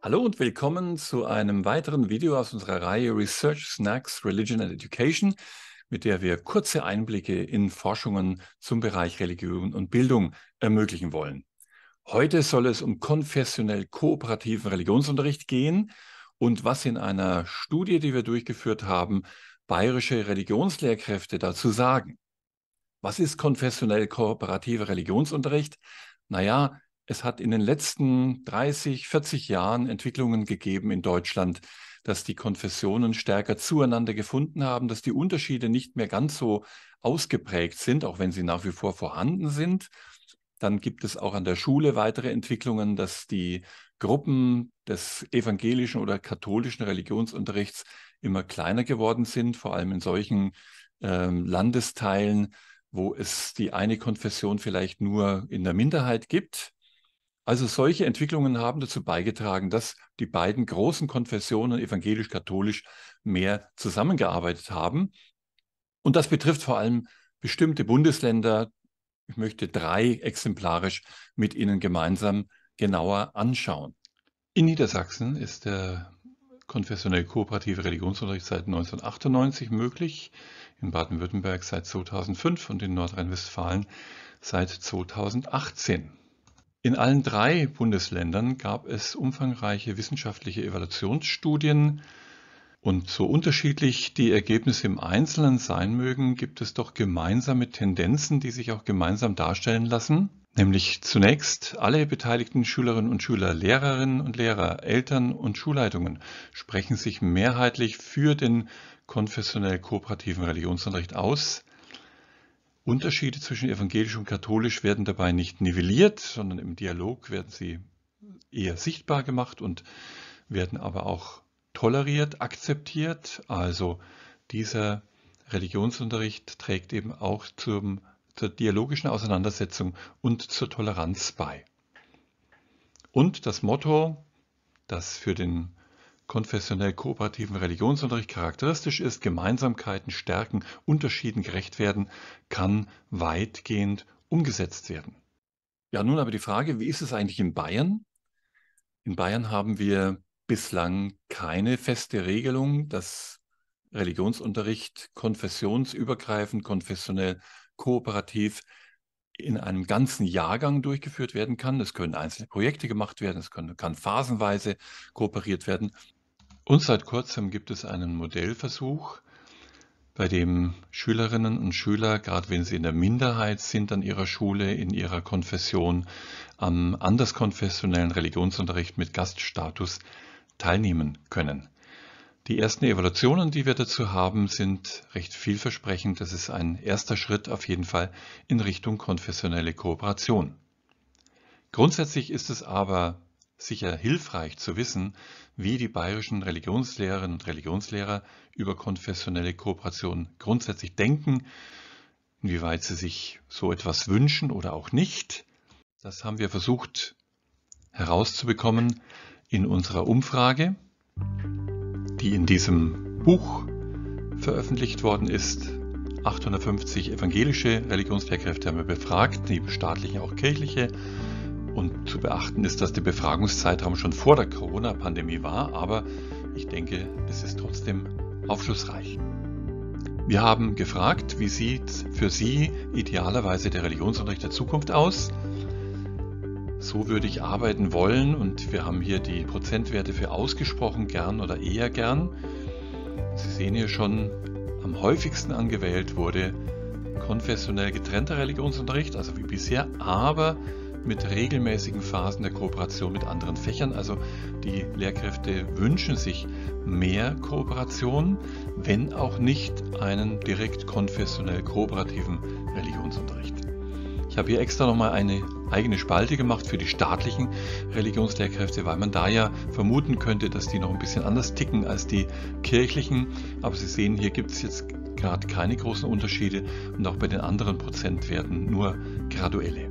Hallo und willkommen zu einem weiteren Video aus unserer Reihe Research Snacks, Religion and Education, mit der wir kurze Einblicke in Forschungen zum Bereich Religion und Bildung ermöglichen wollen. Heute soll es um konfessionell kooperativen Religionsunterricht gehen und was in einer Studie, die wir durchgeführt haben, bayerische Religionslehrkräfte dazu sagen. Was ist konfessionell kooperativer Religionsunterricht? Naja, es hat in den letzten 30, 40 Jahren Entwicklungen gegeben in Deutschland, dass die Konfessionen stärker zueinander gefunden haben, dass die Unterschiede nicht mehr ganz so ausgeprägt sind, auch wenn sie nach wie vor vorhanden sind. Dann gibt es auch an der Schule weitere Entwicklungen, dass die Gruppen des evangelischen oder katholischen Religionsunterrichts immer kleiner geworden sind, vor allem in solchen Landesteilen, wo es die eine Konfession vielleicht nur in der Minderheit gibt. Also solche Entwicklungen haben dazu beigetragen, dass die beiden großen Konfessionen, evangelisch-katholisch, mehr zusammengearbeitet haben. Und das betrifft vor allem bestimmte Bundesländer. Ich möchte 3 exemplarisch mit Ihnen gemeinsam genauer anschauen. In Niedersachsen ist der konfessionell kooperative Religionsunterricht seit 1998 möglich, in Baden-Württemberg seit 2005 und in Nordrhein-Westfalen seit 2018. In allen 3 Bundesländern gab es umfangreiche wissenschaftliche Evaluationsstudien und so unterschiedlich die Ergebnisse im Einzelnen sein mögen, gibt es doch gemeinsame Tendenzen, die sich auch gemeinsam darstellen lassen. Nämlich zunächst alle beteiligten Schülerinnen und Schüler, Lehrerinnen und Lehrer, Eltern und Schulleitungen sprechen sich mehrheitlich für den konfessionell kooperativen Religionsunterricht aus. Unterschiede zwischen evangelisch und katholisch werden dabei nicht nivelliert, sondern im Dialog werden sie eher sichtbar gemacht und werden aber auch toleriert, akzeptiert. Also dieser Religionsunterricht trägt eben auch zur dialogischen Auseinandersetzung und zur Toleranz bei. Und das Motto, das für den konfessionell kooperativen Religionsunterricht charakteristisch ist: Gemeinsamkeiten stärken, Unterschieden gerecht werden, kann weitgehend umgesetzt werden. Ja, nun aber die Frage, wie ist es eigentlich in Bayern? In Bayern haben wir bislang keine feste Regelung, dass Religionsunterricht konfessionsübergreifend, konfessionell kooperativ in einem ganzen Jahrgang durchgeführt werden kann. Es können einzelne Projekte gemacht werden, es kann phasenweise kooperiert werden. Und seit kurzem gibt es einen Modellversuch, bei dem Schülerinnen und Schüler, gerade wenn sie in der Minderheit sind an ihrer Schule, in ihrer Konfession, am anderskonfessionellen Religionsunterricht mit Gaststatus teilnehmen können. Die ersten Evaluationen, die wir dazu haben, sind recht vielversprechend. Das ist ein erster Schritt auf jeden Fall in Richtung konfessionelle Kooperation. Grundsätzlich ist es aber sicher hilfreich zu wissen, wie die bayerischen Religionslehrerinnen und Religionslehrer über konfessionelle Kooperation grundsätzlich denken, inwieweit sie sich so etwas wünschen oder auch nicht. Das haben wir versucht herauszubekommen in unserer Umfrage, die in diesem Buch veröffentlicht worden ist. 850 evangelische Religionslehrkräfte haben wir befragt, neben staatlichen auch kirchliche. Und zu beachten ist, dass der Befragungszeitraum schon vor der Corona-Pandemie war, aber ich denke, es ist trotzdem aufschlussreich. Wir haben gefragt, wie sieht für Sie idealerweise der Religionsunterricht der Zukunft aus? So würde ich arbeiten wollen, und wir haben hier die Prozentwerte für ausgesprochen gern oder eher gern. Sie sehen hier schon, am häufigsten angewählt wurde konfessionell getrennter Religionsunterricht, also wie bisher, aber mit regelmäßigen Phasen der Kooperation mit anderen Fächern. Also die Lehrkräfte wünschen sich mehr Kooperation, wenn auch nicht einen direkt konfessionell kooperativen Religionsunterricht. Ich habe hier extra nochmal eine eigene Spalte gemacht für die staatlichen Religionslehrkräfte, weil man da ja vermuten könnte, dass die noch ein bisschen anders ticken als die kirchlichen. Aber Sie sehen, hier gibt es jetzt gerade keine großen Unterschiede und auch bei den anderen Prozentwerten nur graduelle.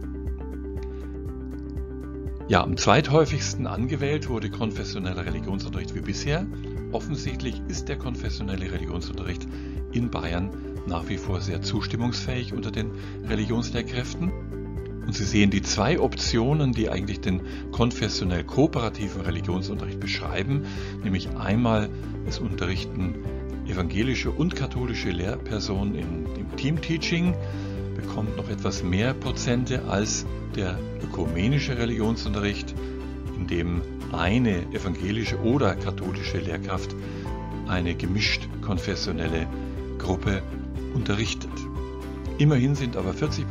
Ja, am zweithäufigsten angewählt wurde konfessioneller Religionsunterricht wie bisher. Offensichtlich ist der konfessionelle Religionsunterricht in Bayern nach wie vor sehr zustimmungsfähig unter den Religionslehrkräften. Und Sie sehen die zwei Optionen, die eigentlich den konfessionell kooperativen Religionsunterricht beschreiben, nämlich einmal es unterrichten evangelische und katholische Lehrpersonen im Teamteaching, bekommt noch etwas mehr Prozente als der ökumenische Religionsunterricht, in dem eine evangelische oder katholische Lehrkraft eine gemischt konfessionelle Gruppe unterrichtet. Immerhin sind aber 40%,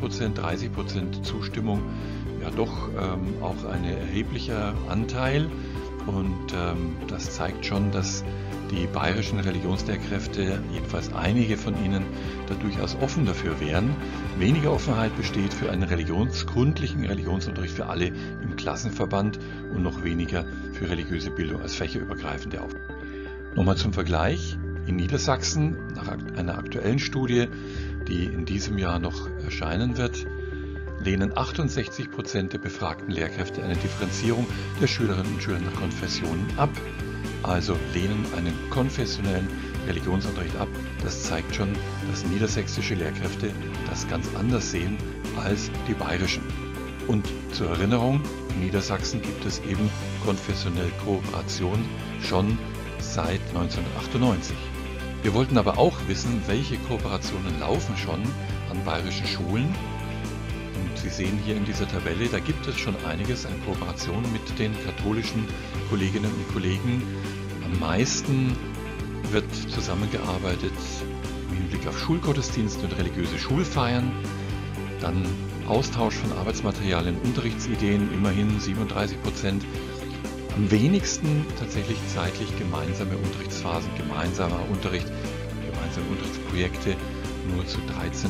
30% Zustimmung ja doch auch ein erheblicher Anteil, und das zeigt schon, dass die bayerischen Religionslehrkräfte, jedenfalls einige von ihnen, da durchaus offen dafür wären. Weniger Offenheit besteht für einen religionsgründlichen Religionsunterricht für alle im Klassenverband und noch weniger für religiöse Bildung als fächerübergreifende Aufgabe. Nochmal zum Vergleich: In Niedersachsen, nach einer aktuellen Studie, die in diesem Jahr noch erscheinen wird, lehnen 68% der befragten Lehrkräfte eine Differenzierung der Schülerinnen und Schüler nach Konfessionen ab. Also lehnen einen konfessionellen Religionsunterricht ab. Das zeigt schon, dass niedersächsische Lehrkräfte das ganz anders sehen als die bayerischen. Und zur Erinnerung, in Niedersachsen gibt es eben konfessionelle Kooperation schon seit 1998. Wir wollten aber auch wissen, welche Kooperationen laufen schon an bayerischen Schulen. Und Sie sehen hier in dieser Tabelle, da gibt es schon einiges an Kooperationen mit den katholischen Kolleginnen und Kollegen. Am meisten wird zusammengearbeitet im Hinblick auf Schulgottesdienste und religiöse Schulfeiern. Dann Austausch von Arbeitsmaterialien, Unterrichtsideen, immerhin 37%. Am wenigsten tatsächlich zeitlich gemeinsame Unterrichtsphasen, gemeinsamer Unterricht, gemeinsame Unterrichtsprojekte, nur zu 13%.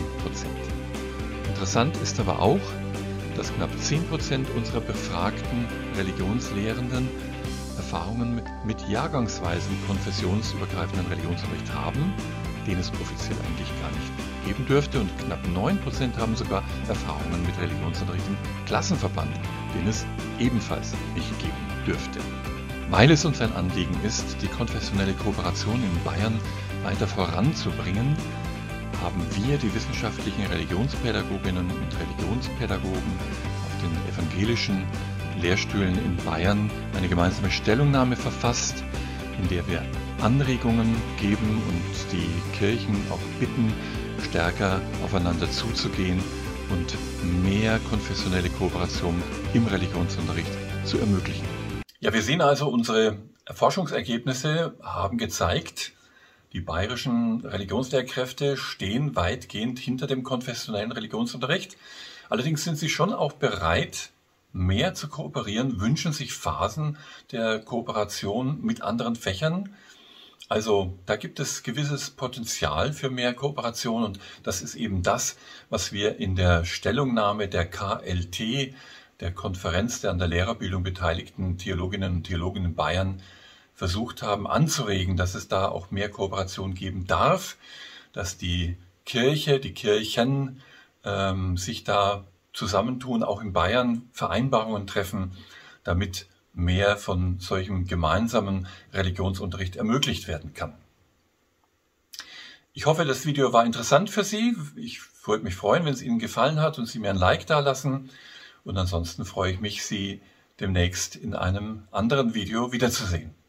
Interessant ist aber auch, dass knapp 10% unserer befragten Religionslehrenden Erfahrungen mit jahrgangsweisen konfessionsübergreifenden Religionsunterricht haben, den es offiziell eigentlich gar nicht geben dürfte, und knapp 9% haben sogar Erfahrungen mit Religionsunterricht im Klassenverband, den es ebenfalls nicht geben dürfte. Weil es uns ein Anliegen ist, die konfessionelle Kooperation in Bayern weiter voranzubringen, haben wir, die wissenschaftlichen Religionspädagoginnen und Religionspädagogen auf den evangelischen Lehrstühlen in Bayern, eine gemeinsame Stellungnahme verfasst, in der wir Anregungen geben und die Kirchen auch bitten, stärker aufeinander zuzugehen und mehr konfessionelle Kooperation im Religionsunterricht zu ermöglichen. Ja, wir sehen also, unsere Forschungsergebnisse haben gezeigt, die bayerischen Religionslehrkräfte stehen weitgehend hinter dem konfessionellen Religionsunterricht. Allerdings sind sie schon auch bereit, mehr zu kooperieren, wünschen sich Phasen der Kooperation mit anderen Fächern. Also da gibt es gewisses Potenzial für mehr Kooperation, und das ist eben das, was wir in der Stellungnahme der KLT, der Konferenz der an der Lehrerbildung beteiligten Theologinnen und Theologen in Bayern, versucht haben anzuregen, dass es da auch mehr Kooperation geben darf, dass die Kirche, die Kirchen sich da zusammentun, auch in Bayern Vereinbarungen treffen, damit mehr von solchem gemeinsamen Religionsunterricht ermöglicht werden kann. Ich hoffe, das Video war interessant für Sie. Ich würde mich freuen, wenn es Ihnen gefallen hat und Sie mir ein Like dalassen. Und ansonsten freue ich mich, Sie demnächst in einem anderen Video wiederzusehen.